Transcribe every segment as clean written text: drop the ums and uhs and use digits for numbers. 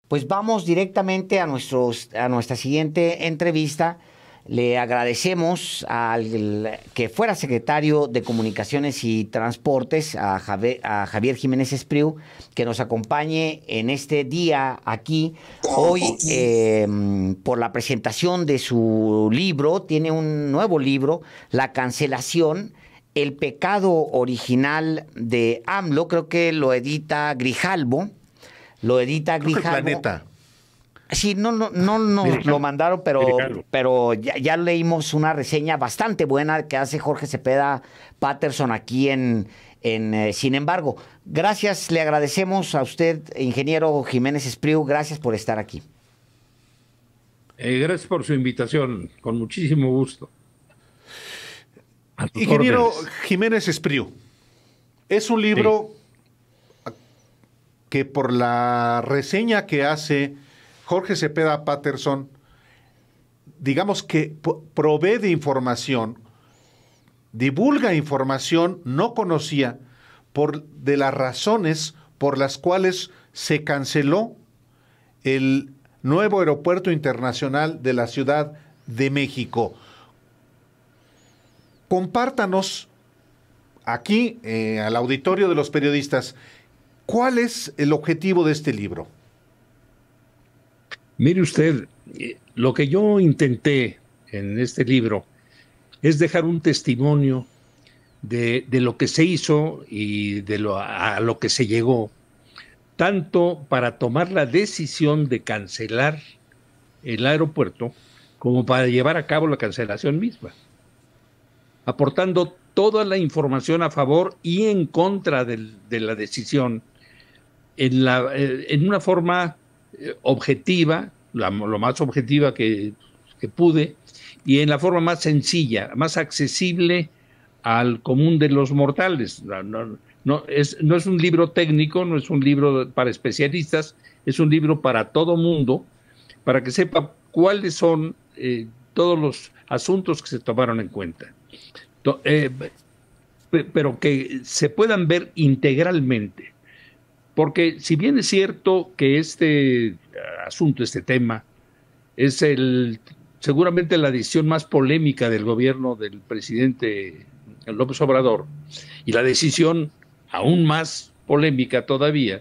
Pues vamos directamente a nuestra siguiente entrevista. Le agradecemos al que fuera secretario de Comunicaciones y Transportes, a Javier Jiménez Espriu, que nos acompañe en este día aquí, hoy, por la presentación de su libro. Tiene un nuevo libro, La cancelación, el pecado original de AMLO. Creo que lo edita Grijalbo. Creo que el Planeta. Sí, no nos lo mandaron, pero ya leímos una reseña bastante buena que hace Jorge Cepeda Patterson aquí Sin embargo. Gracias, le agradecemos a usted, ingeniero Jiménez Espriu, gracias por estar aquí. Gracias por su invitación, con muchísimo gusto. Ingeniero Jiménez Espriu, es un libro que por la reseña que hace Jorge Cepeda Patterson, digamos que provee de información, divulga información no conocida de las razones por las cuales se canceló el nuevo aeropuerto internacional de la Ciudad de México. Compártanos aquí, al auditorio de los periodistas, ¿cuál es el objetivo de este libro? Mire usted, lo que yo intenté en este libro es dejar un testimonio de lo que se hizo y a lo que se llegó, tanto para tomar la decisión de cancelar el aeropuerto como para llevar a cabo la cancelación misma, aportando toda la información a favor y en contra de la decisión en una forma objetiva, lo más objetiva que pude, y en la forma más sencilla, más accesible al común de los mortales. No es un libro técnico, no es un libro para especialistas, es un libro para todo mundo, para que sepa cuáles son todos los asuntos que se tomaron en cuenta. Pero que se puedan ver integralmente. Porque si bien es cierto que este asunto, este tema, es seguramente la decisión más polémica del gobierno del presidente López Obrador, y la decisión aún más polémica todavía,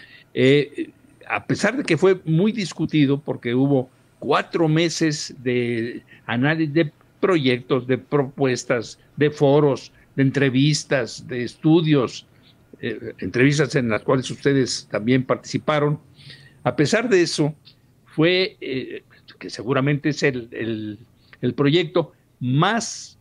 a pesar de que fue muy discutido, porque hubo 4 meses de análisis de proyectos, de propuestas, de foros, de entrevistas, de estudios, entrevistas en las cuales ustedes también participaron. A pesar de eso, fue, que seguramente es el proyecto más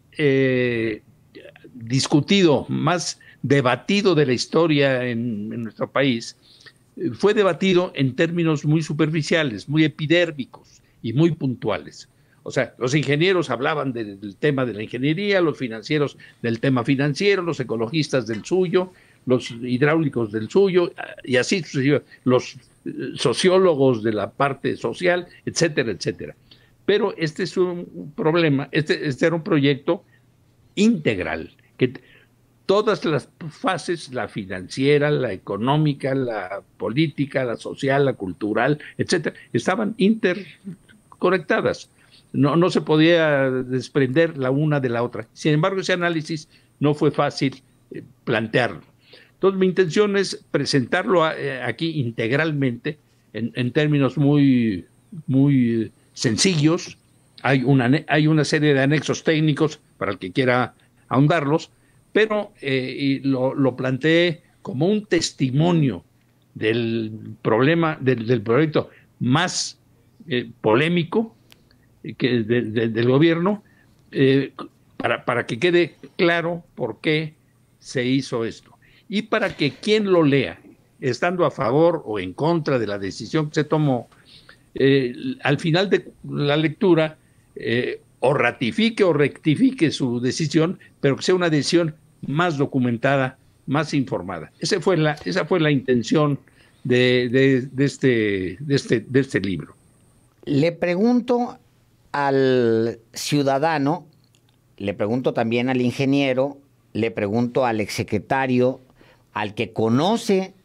discutido, más debatido de la historia en nuestro país, fue debatido en términos muy superficiales, muy epidérmicos y muy puntuales. O sea, los ingenieros hablaban del tema de la ingeniería, los financieros del tema financiero, los ecologistas del suyo, los hidráulicos del suyo, y así los sociólogos de la parte social, etcétera, etcétera. Pero este es un problema, este era un proyecto integral, que todas las fases, la financiera, la económica, la política, la social, la cultural, etcétera, estaban interconectadas. No se podía desprender la una de la otra. Sin embargo, ese análisis no fue fácil plantearlo. Entonces, mi intención es presentarlo aquí integralmente, en términos muy, muy sencillos. Hay una serie de anexos técnicos para el que quiera ahondarlos, pero lo planteé como un testimonio del problema, del proyecto más polémico del gobierno, para que quede claro por qué se hizo esto. Y para que quien lo lea, estando a favor o en contra de la decisión que se tomó, al final de la lectura, o ratifique o rectifique su decisión, pero que sea una decisión más documentada, más informada. Esa fue la intención de este libro. Le pregunto al ciudadano, le pregunto también al ingeniero, le pregunto al exsecretario, al que conoce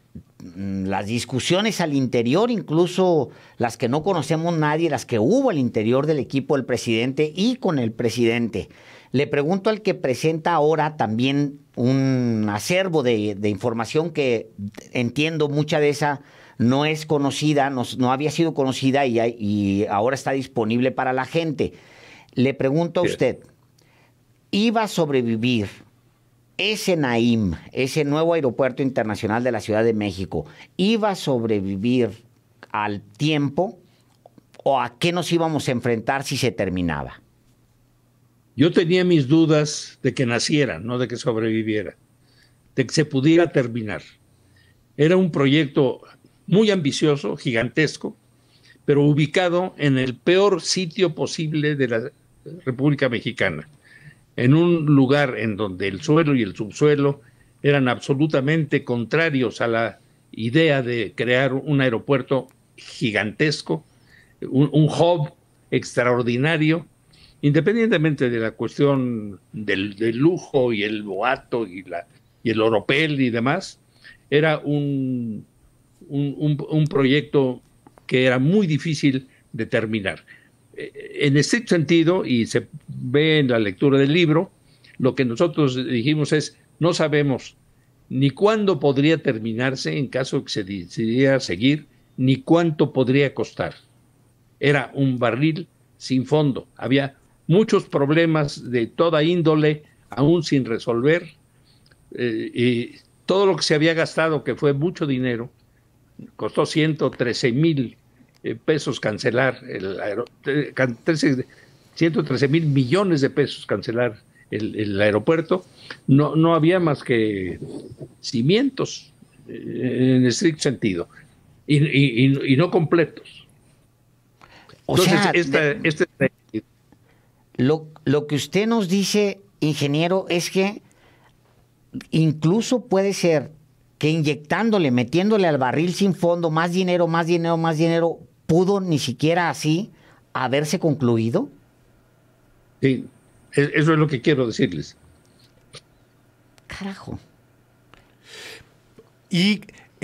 las discusiones al interior, incluso las que no conocemos nadie, las que hubo al interior del equipo del presidente y con el presidente. Le pregunto al que presenta ahora también un acervo de información que entiendo mucha de esa no es conocida, no había sido conocida y ahora está disponible para la gente. Le pregunto a usted, ¿iba a sobrevivir ese Naim, ese nuevo aeropuerto internacional de la Ciudad de México, iba a sobrevivir al tiempo o a qué nos íbamos a enfrentar si se terminaba? Yo tenía mis dudas de que naciera, no de que sobreviviera, de que se pudiera terminar. Era un proyecto muy ambicioso, gigantesco, pero ubicado en el peor sitio posible de la República Mexicana, en un lugar en donde el suelo y el subsuelo eran absolutamente contrarios a la idea de crear un aeropuerto gigantesco, un hub extraordinario, independientemente de la cuestión del lujo y el boato y el oropel y demás. Era un proyecto que era muy difícil de terminar. En este sentido, y se ve en la lectura del libro, lo que nosotros dijimos es, no sabemos ni cuándo podría terminarse en caso de que se decidiera seguir, ni cuánto podría costar. Era un barril sin fondo. Había muchos problemas de toda índole aún sin resolver. Y todo lo que se había gastado, que fue mucho dinero, costó 113,000 pesos cancelar, 113,000 millones de pesos cancelar el aeropuerto. No había más que cimientos en estricto sentido y no completos. Entonces, lo que usted nos dice, ingeniero, es que incluso puede ser que inyectándole, metiéndole al barril sin fondo más dinero, pudo ni siquiera así haberse concluido. Sí, eso es lo que quiero decirles. Carajo. Y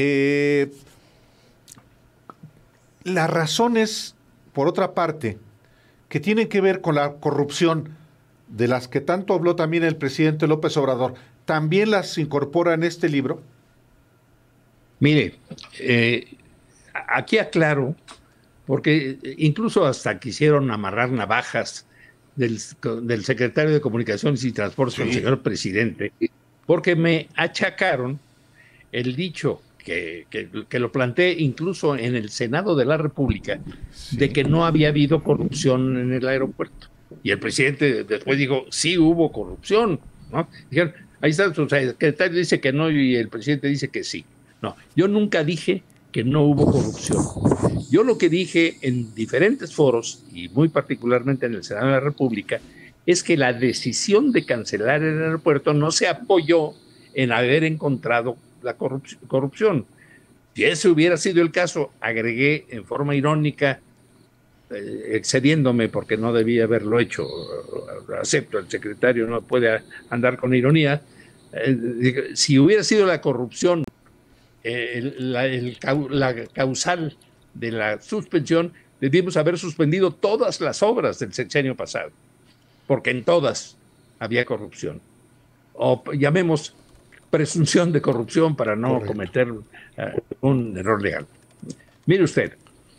las razones, por otra parte, que tienen que ver con la corrupción, de las que tanto habló también el presidente López Obrador, ¿también las incorpora en este libro? Mire, aquí aclaro, porque incluso hasta quisieron amarrar navajas del secretario de Comunicaciones y Transportes, el señor presidente, porque me achacaron el dicho que lo planteé incluso en el Senado de la República, de que no había habido corrupción en el aeropuerto. Y el presidente después dijo, sí hubo corrupción, ¿no? Dijeron, ahí está, el secretario dice que no y el presidente dice que sí. No, yo nunca dije que no hubo corrupción. Yo lo que dije en diferentes foros, y muy particularmente en el Senado de la República, es que la decisión de cancelar el aeropuerto no se apoyó en haber encontrado la corrupción. Si ese hubiera sido el caso, agregué en forma irónica, excediéndome porque no debía haberlo hecho, acepto, el secretario no puede andar con ironía, si hubiera sido la corrupción la causal de la suspensión, debimos haber suspendido todas las obras del sexenio pasado, porque en todas había corrupción, o llamemos presunción de corrupción para no Correcto. Cometer un error legal. Mire usted,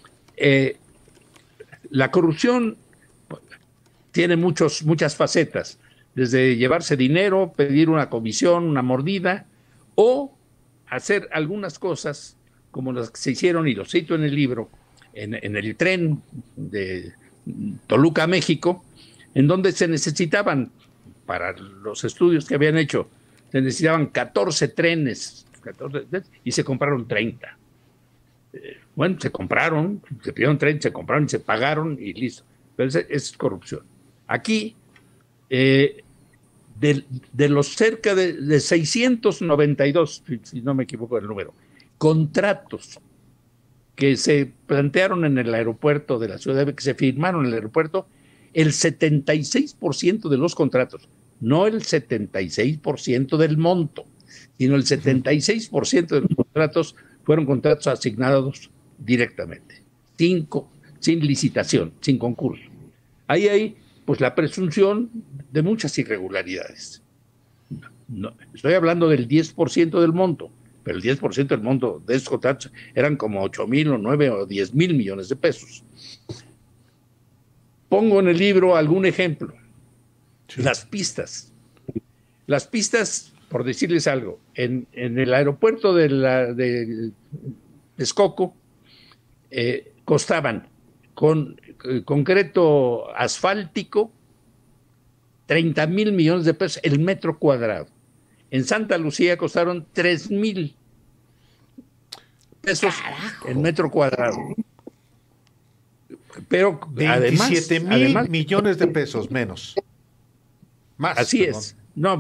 la corrupción tiene muchas facetas, desde llevarse dinero, pedir una comisión, una mordida, o hacer algunas cosas como las que se hicieron, y lo cito en el libro, en el tren de Toluca a México, en donde se necesitaban, para los estudios que habían hecho, se necesitaban 14 trenes, y se compraron 30. Bueno, se pidieron 30, se compraron, se pagaron y listo. Pero es corrupción. Aquí, de los cerca de 692, si no me equivoco del número, contratos que se plantearon en el aeropuerto de la Ciudad de México, que se firmaron en el aeropuerto, el 76% de los contratos, no el 76% del monto, sino el 76% de los contratos fueron contratos asignados directamente, sin licitación, sin concurso. Ahí hay pues la presunción de muchas irregularidades. No, estoy hablando del 10% del monto, pero el 10% del monto de estos contratos eran como 8,000 o 9 o 10 mil millones de pesos. Pongo en el libro algún ejemplo. Sí. Las pistas. Las pistas, por decirles algo, en el aeropuerto de Texcoco costaban con concreto asfáltico 30,000 millones de pesos el metro cuadrado. En Santa Lucía costaron 3,000 pesos el metro cuadrado. Pero 27,000 millones de pesos menos. Más. Así perdón. Es. No,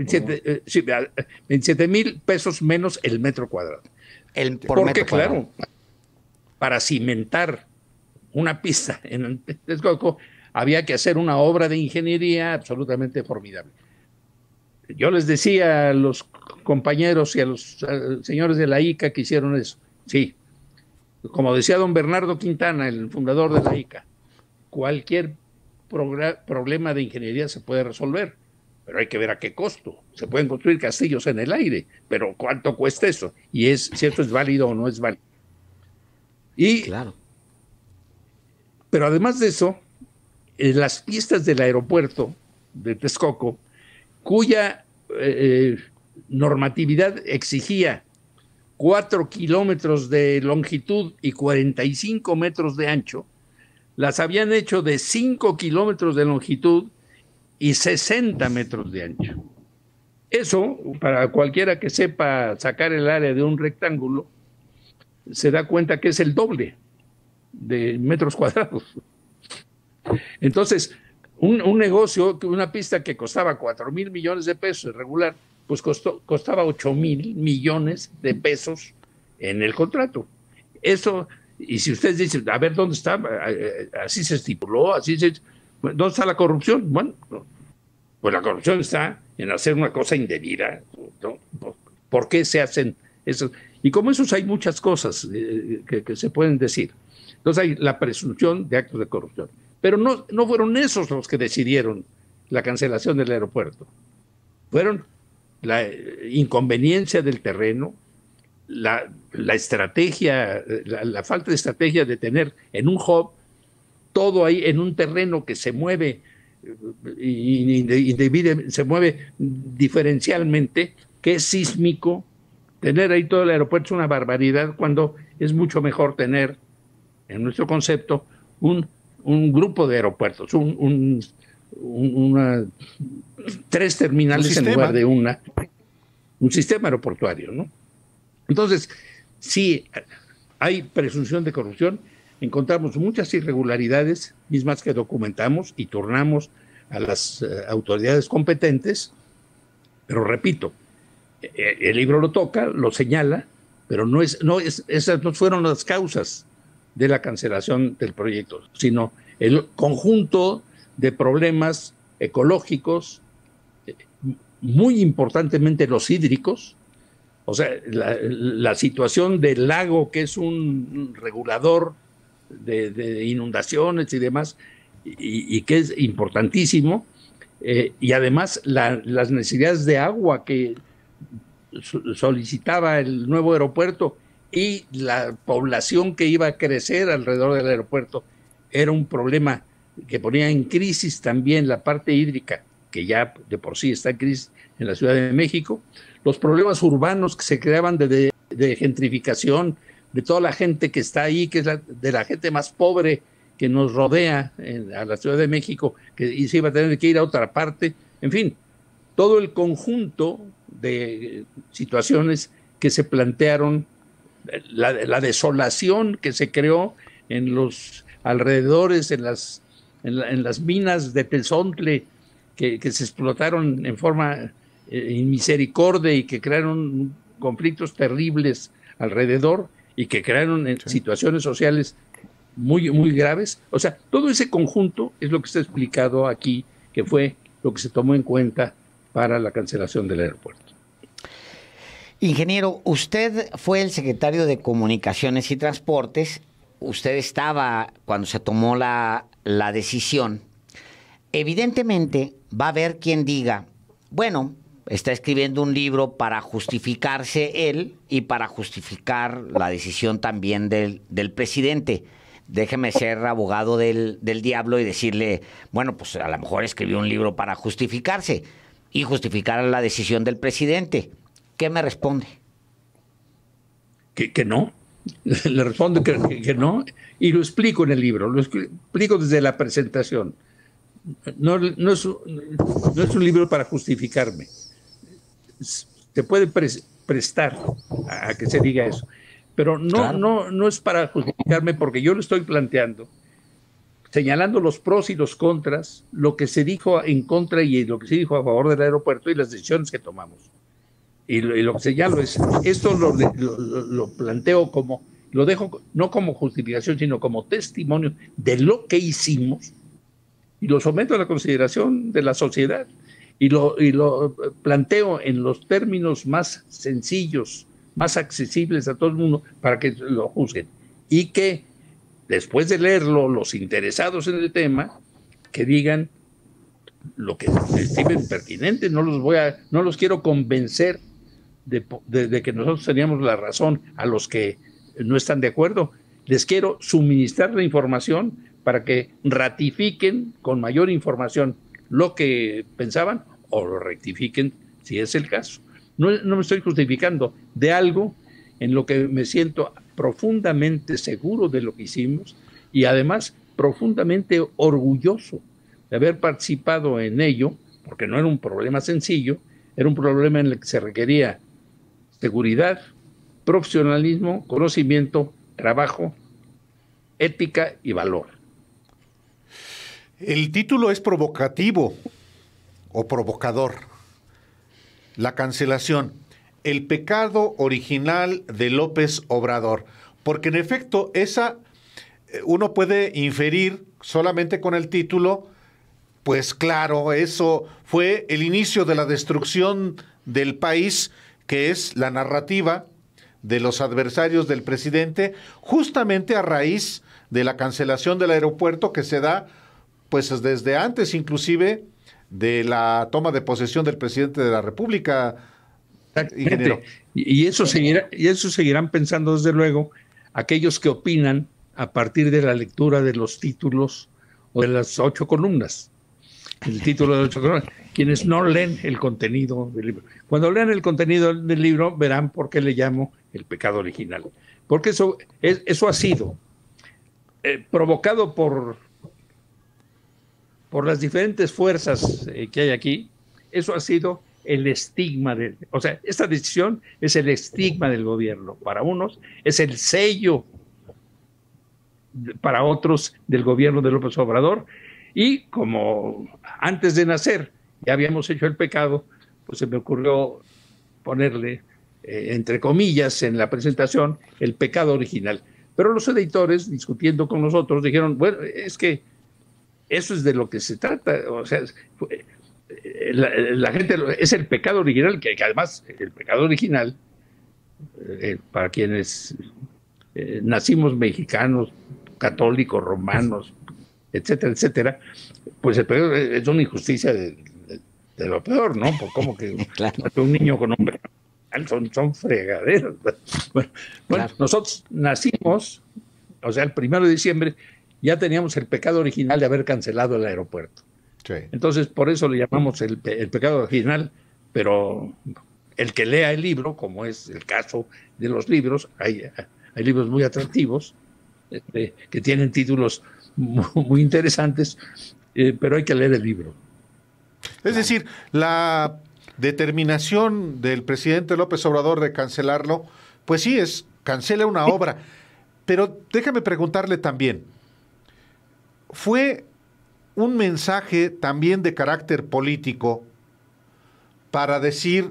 27,000 pesos menos el metro cuadrado. Porque, metro cuadrado. Claro, para cimentar una pista en Texcoco había que hacer una obra de ingeniería absolutamente formidable. Yo les decía a los compañeros y a los señores de la ICA que hicieron eso. Sí, como decía don Bernardo Quintana, el fundador de la ICA, cualquier problema de ingeniería se puede resolver, pero hay que ver a qué costo. Se pueden construir castillos en el aire, pero ¿cuánto cuesta eso? Y si esto es válido o no es válido. Y, claro. Pero además de eso, las pistas del aeropuerto de Texcoco, cuya normatividad exigía 4 kilómetros de longitud y 45 metros de ancho, las habían hecho de 5 kilómetros de longitud y 60 metros de ancho. Eso, para cualquiera que sepa sacar el área de un rectángulo, se da cuenta que es el doble de metros cuadrados. Entonces, un negocio, una pista que costaba 4,000 millones de pesos regular, pues costaba 8,000 millones de pesos en el contrato. Eso, y si ustedes dicen, a ver, ¿dónde está? Así se estipuló, ¿dónde está la corrupción? Bueno, pues la corrupción está en hacer una cosa indebida, ¿no? ¿Por qué se hacen eso? Y como esos hay muchas cosas que se pueden decir. Entonces hay la presunción de actos de corrupción. Pero no fueron esos los que decidieron la cancelación del aeropuerto. Fueron la inconveniencia del terreno, la estrategia, la falta de estrategia de tener en un hub todo ahí en un terreno que se mueve se mueve diferencialmente, que es sísmico. Tener ahí todo el aeropuerto es una barbaridad, cuando es mucho mejor tener, en nuestro concepto, un grupo de aeropuertos, 3 terminales en lugar de un sistema aeroportuario, ¿no? Entonces, sí, hay presunción de corrupción, encontramos muchas irregularidades, mismas que documentamos y turnamos a las autoridades competentes, pero repito, el libro lo toca, lo señala, pero esas no fueron las causas de la cancelación del proyecto, sino el conjunto de problemas ecológicos, muy importantemente los hídricos, o sea, la situación del lago, que es un regulador de inundaciones y demás, y que es importantísimo, y además las necesidades de agua que solicitaba el nuevo aeropuerto y la población que iba a crecer alrededor del aeropuerto, era un problema que ponía en crisis también la parte hídrica, que ya de por sí está en crisis en la Ciudad de México, los problemas urbanos que se creaban de gentrificación, de toda la gente que está ahí, que es de la gente más pobre que nos rodea a la Ciudad de México, que se iba a tener que ir a otra parte, en fin, todo el conjunto de situaciones que se plantearon, la desolación que se creó en los alrededores, en las minas de Tezontle, que se explotaron en forma inmisericordia y que crearon conflictos terribles alrededor y que crearon situaciones sociales muy, muy graves. O sea, todo ese conjunto es lo que está explicado aquí, que fue lo que se tomó en cuenta para la cancelación del aeropuerto. Ingeniero, usted fue el secretario de Comunicaciones y Transportes. Usted estaba cuando se tomó la decisión. Evidentemente va a haber quien diga, bueno, está escribiendo un libro para justificarse él y para justificar la decisión también del presidente. Déjeme ser abogado del diablo y decirle, bueno, pues a lo mejor escribió un libro para justificarse y justificar la decisión del presidente. ¿Qué me responde? Que no. Le respondo que no, y lo explico en el libro, lo explico desde la presentación. No es un libro para justificarme. Se puede prestar a que se diga eso, pero no es para justificarme, porque yo lo estoy planteando, señalando los pros y los contras, lo que se dijo en contra y lo que se dijo a favor del aeropuerto y las decisiones que tomamos. Y lo que señalo es, esto lo planteo como, lo dejo no como justificación, sino como testimonio de lo que hicimos, y lo someto a la consideración de la sociedad, y lo planteo en los términos más sencillos, más accesibles a todo el mundo, para que lo juzguen. Y que, después de leerlo, los interesados en el tema, que digan lo que estimen pertinente. No los quiero convencer de que nosotros teníamos la razón a los que no están de acuerdo. Les quiero suministrar la información para que ratifiquen con mayor información lo que pensaban o lo rectifiquen si es el caso. No me estoy justificando de algo en lo que me siento profundamente seguro de lo que hicimos y además profundamente orgulloso de haber participado en ello, porque no era un problema sencillo, era un problema en el que se requería seguridad, profesionalismo, conocimiento, trabajo, ética y valor. El título es provocativo o provocador. La cancelación, el pecado original de López Obrador. Porque en efecto, uno puede inferir solamente con el título, pues claro, eso fue el inicio de la destrucción del país, que es la narrativa de los adversarios del presidente, justamente a raíz de la cancelación del aeropuerto que se da, pues desde antes inclusive de la toma de posesión del presidente de la República. Y eso seguirán pensando, desde luego, aquellos que opinan a partir de la lectura de los títulos o de las 8 columnas. El título de 8 columnas. Quienes no leen el contenido del libro. Cuando lean el contenido del libro, verán por qué le llamo el pecado original. Porque eso ha sido provocado por las diferentes fuerzas que hay aquí. Eso ha sido el estigma o sea, esta decisión es el estigma del gobierno. Para unos es el sello, para otros, del gobierno de López Obrador. Y como antes de nacer ya habíamos hecho el pecado, pues se me ocurrió ponerle, entre comillas, en la presentación, el pecado original. Pero los editores, discutiendo con nosotros, dijeron, bueno, es que eso es de lo que se trata. O sea, la gente, es el pecado original, que además el pecado original, para quienes nacimos mexicanos, católicos, romanos, etcétera, etcétera, pues el pecado es una injusticia de lo peor, ¿no? Por cómo que claro. Un niño con hombre son fregaderas. Bueno, claro. Nosotros nacimos, o sea, el 1 de diciembre ya teníamos el pecado original de haber cancelado el aeropuerto. Sí. Entonces, por eso le llamamos el pecado original, pero el que lea el libro, como es el caso de los libros, hay libros muy atractivos, que tienen títulos muy interesantes, pero hay que leer el libro. Es decir, la determinación del presidente López Obrador de cancelarlo, pues sí, cancela una obra. Pero déjame preguntarle también, ¿fue un mensaje también de carácter político para decir,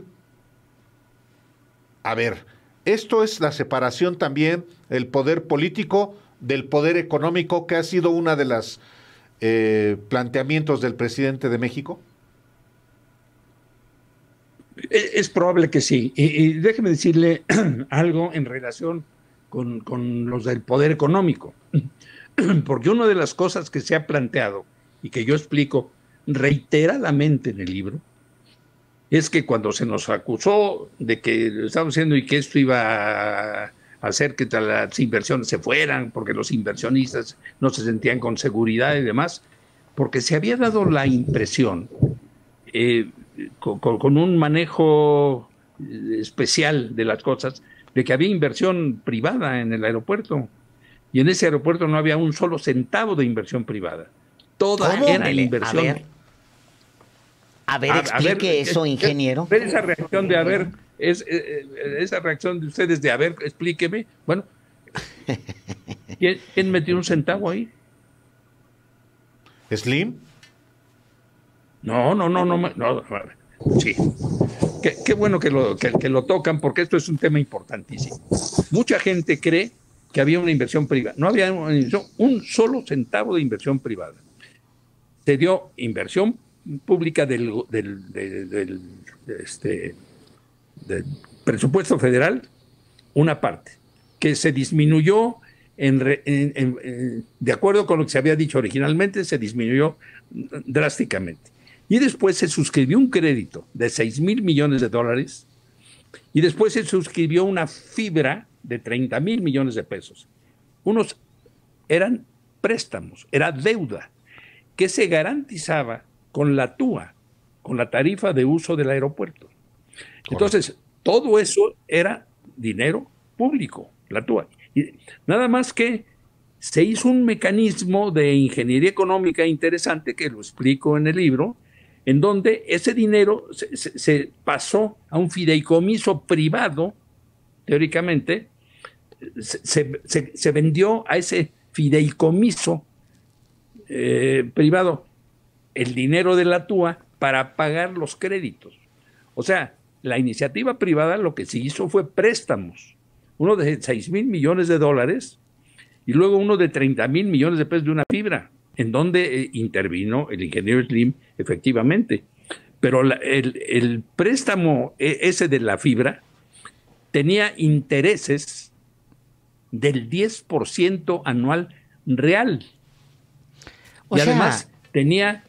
a ver, esto es la separación también del poder político del poder económico, que ha sido una de las planteamientos del presidente de México? Es probable que sí. Y déjeme decirle algo en relación con los del poder económico. Porque una de las cosas que se ha planteado y que yo explico reiteradamente en el libro es que cuando se nos acusó de que lo estábamos haciendo y que esto iba a hacer que las inversiones se fueran, porque los inversionistas no se sentían con seguridad y demás, porque se había dado la impresión, con un manejo especial de las cosas, de que había inversión privada en el aeropuerto. Y en ese aeropuerto no había un solo centavo de inversión privada. Toda era inversión. A ver, explique eso, ingeniero. Esa reacción de esa reacción de ustedes de explíqueme. Bueno, ¿quién metió un centavo ahí? ¿Slim? No. Sí. Qué bueno que lo tocan, porque esto es un tema importantísimo. Mucha gente cree que había una inversión privada. No había un solo centavo de inversión privada. Se dio inversión pública del presupuesto federal, una parte, que se disminuyó de acuerdo con lo que se había dicho originalmente, se disminuyó drásticamente. Y después se suscribió un crédito de $6,000 millones y después se suscribió una fibra de $30,000 millones. Unos eran préstamos, era deuda que se garantizaba con la TUA, con la tarifa de uso del aeropuerto. Entonces, todo eso era dinero público, la TUA. Y nada más que se hizo un mecanismo de ingeniería económica interesante, que lo explico en el libro, en donde ese dinero se pasó a un fideicomiso privado, teóricamente, se vendió a ese fideicomiso privado el dinero de la TUA para pagar los créditos. O sea, la iniciativa privada lo que se hizo fue préstamos, uno de $6,000 millones y luego uno de $30,000 millones de una fibra, en donde intervino el ingeniero Slim, efectivamente. Pero el préstamo ese de la fibra tenía intereses del 10% anual real. Y además tenía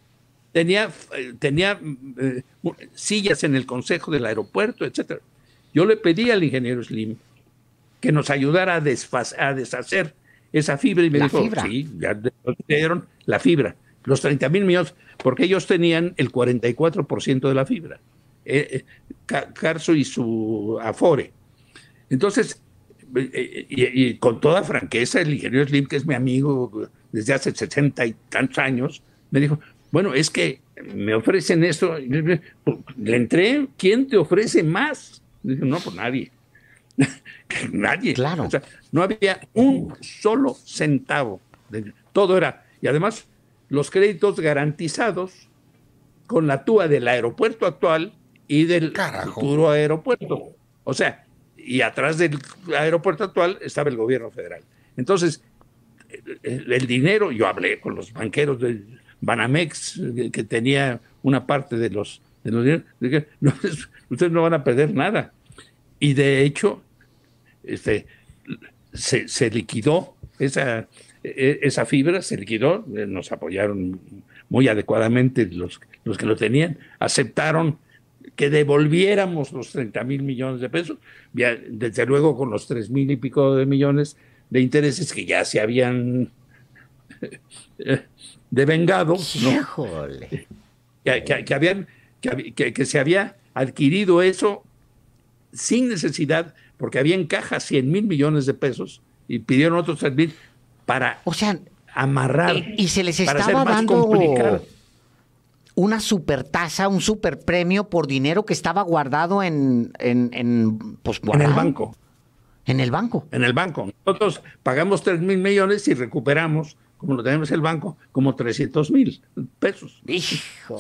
sillas en el consejo del aeropuerto, etcétera. Yo le pedí al ingeniero Slim que nos ayudara a deshacer esa fibra y me dijo, sí, ya dieron la fibra, los 30,000 millones, porque ellos tenían el 44% de la fibra, Carso y su Afore. Entonces, y con toda franqueza, el ingeniero Slim, que es mi amigo desde hace 60 y tantos años, me dijo, bueno, es que me ofrecen esto, le entré, ¿quién te ofrece más? Le dije, no, pues nadie. Nadie. Claro. O sea, no había un solo centavo. Todo era. Y además, los créditos garantizados con la TUA del aeropuerto actual y del futuro aeropuerto. O sea, y atrás del aeropuerto actual estaba el gobierno federal. Entonces, el dinero, yo hablé con los banqueros de Banamex, que tenía una parte de los dineros, dije, no, ustedes no van a perder nada. Y de hecho, se liquidó esa fibra, se liquidó, nos apoyaron muy adecuadamente los que lo tenían, aceptaron que devolviéramos los 30,000 millones de pesos, ya, desde luego con los 3,000 y pico de millones de intereses que ya se habían devengado, ¿no? ¡Híjole! Que se había adquirido eso sin necesidad, porque había en caja 100,000 millones de pesos y pidieron otros 3,000 para amarrar. Y se les estaba dando una supertasa, un superpremio por dinero que estaba guardado en el banco. En el banco. En el banco. Nosotros pagamos 3,000 millones y recuperamos, como lo tenemos el banco, como 300,000 pesos. Hijo.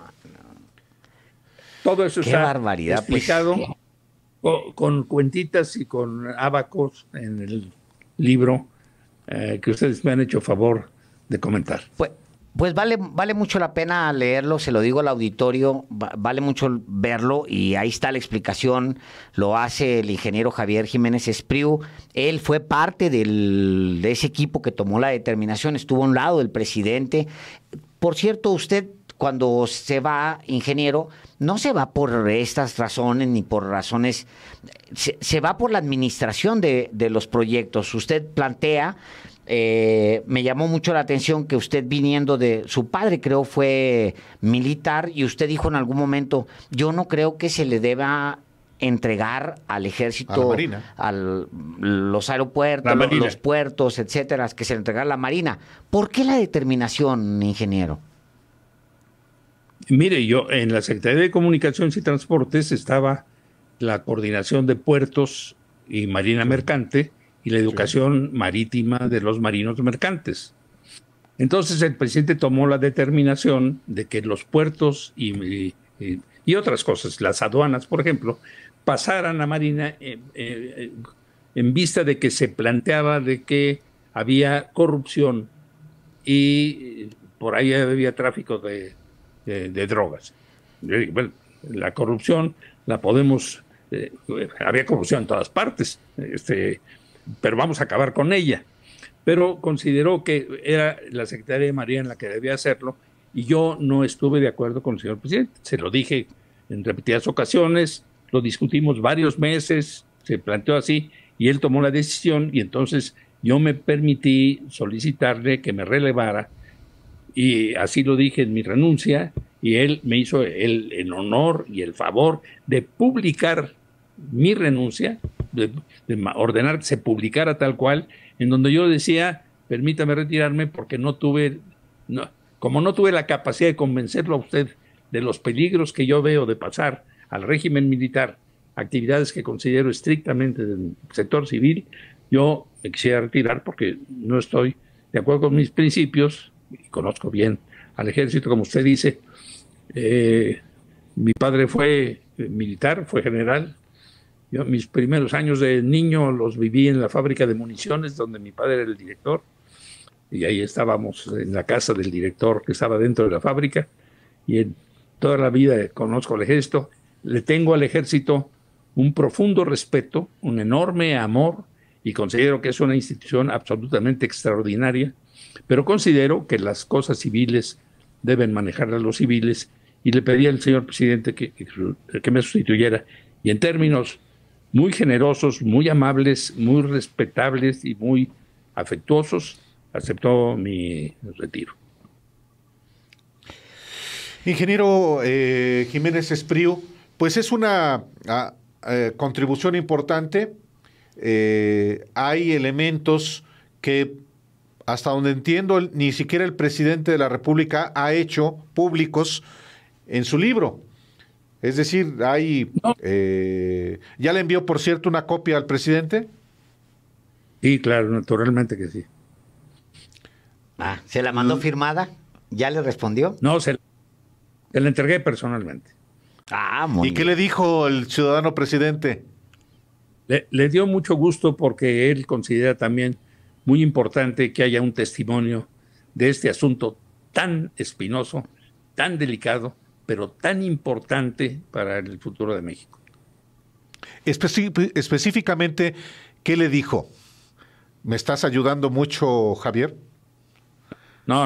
Todo eso Qué está barbaridad, explicado con cuentitas y con ábacos en el libro que ustedes me han hecho favor de comentar. Pues vale mucho la pena leerlo, se lo digo al auditorio, vale mucho verlo y ahí está la explicación, lo hace el ingeniero Javier Jiménez Espriu. Él fue parte de ese equipo que tomó la determinación, estuvo a un lado del presidente. Por cierto, usted cuando se va, ingeniero, no se va por estas razones ni por razones, se va por la administración de los proyectos. Usted plantea... me llamó mucho la atención que usted, viniendo de su padre, creo fue militar, y usted dijo en algún momento, yo no creo que se le deba entregar al ejército, a la Marina, los aeropuertos, los puertos, etcétera, que se le entregara a la Marina. ¿Por qué la determinación, ingeniero? Mire, yo en la Secretaría de Comunicaciones y Transportes estaba la coordinación de puertos y Marina Mercante, y la educación marítima de los marinos mercantes. Entonces el presidente tomó la determinación de que los puertos y otras cosas, las aduanas, por ejemplo, pasaran a Marina en vista de que se planteaba de que había corrupción y por ahí había tráfico de drogas. Bueno, la corrupción la podemos... había corrupción en todas partes, pero vamos a acabar con ella. Pero consideró que era la Secretaría de Marina en la que debía hacerlo y yo no estuve de acuerdo con el señor presidente. Se lo dije en repetidas ocasiones, lo discutimos varios meses, se planteó así y él tomó la decisión y entonces yo me permití solicitarle que me relevara y así lo dije en mi renuncia y él me hizo el honor y el favor de publicar mi renuncia, de ordenar que se publicara tal cual, en donde yo decía, permítame retirarme porque como no tuve la capacidad de convencerlo a usted de los peligros que yo veo de pasar al régimen militar, actividades que considero estrictamente del sector civil, yo me quisiera retirar porque no estoy de acuerdo con mis principios, y conozco bien al ejército, como usted dice. Mi padre fue militar, fue general. Yo mis primeros años de niño los viví en la fábrica de municiones, donde mi padre era el director, y ahí estábamos en la casa del director que estaba dentro de la fábrica, y en toda la vida conozco al ejército. Le tengo al ejército un profundo respeto, un enorme amor, y considero que es una institución absolutamente extraordinaria, pero considero que las cosas civiles deben manejarlas los civiles, y le pedí al señor presidente que me sustituyera, y en términos muy generosos, muy amables, muy respetables y muy afectuosos, aceptó mi retiro. Ingeniero Jiménez Espriu, pues es una contribución importante. Hay elementos que, hasta donde entiendo, ni siquiera el presidente de la República ha hecho públicos en su libro. Es decir, hay... No. ¿Ya le envió, por cierto, una copia al presidente? Sí, claro, naturalmente que sí. ¿Se la mandó firmada? ¿Ya le respondió? No, se la entregué personalmente. Muy bien. ¿Qué le dijo el ciudadano presidente? Le dio mucho gusto porque él considera también muy importante que haya un testimonio de este asunto tan espinoso, tan delicado, pero tan importante para el futuro de México. Específicamente, ¿qué le dijo? ¿Me estás ayudando mucho, Javier? No.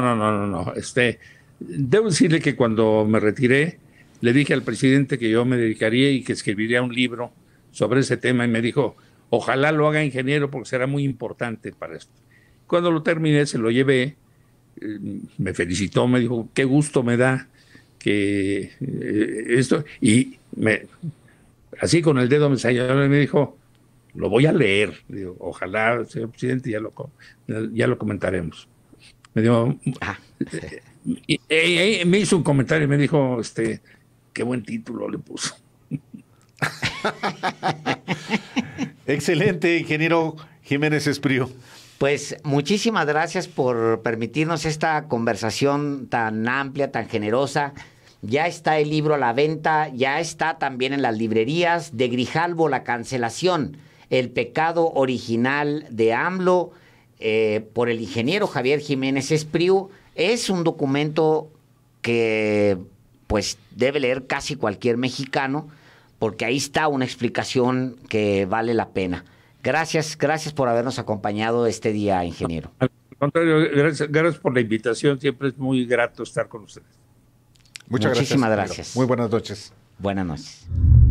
Debo decirle que cuando me retiré, le dije al presidente que yo me dedicaría y que escribiría un libro sobre ese tema, y me dijo, ojalá lo haga, ingeniero, porque será muy importante para esto. Cuando lo terminé, se lo llevé, me felicitó, me dijo, qué gusto me da que esto, y así con el dedo me señaló y me dijo, lo voy a leer. Digo, ojalá, señor presidente, ya lo comentaremos. Me dijo, me hizo un comentario y me dijo, qué buen título le puso. Excelente, ingeniero Jiménez Espriu. Pues muchísimas gracias por permitirnos esta conversación tan amplia, tan generosa. Ya está el libro a la venta, ya está también en las librerías. De Grijalvo, La cancelación, el pecado original de AMLO. por el ingeniero Javier Jiménez Espriu. Es un documento que pues debe leer casi cualquier mexicano, porque ahí está una explicación que vale la pena. Gracias por habernos acompañado este día, ingeniero. Al contrario, gracias por la invitación. Siempre es muy grato estar con ustedes. Muchísimas gracias. Muy buenas noches. Buenas noches.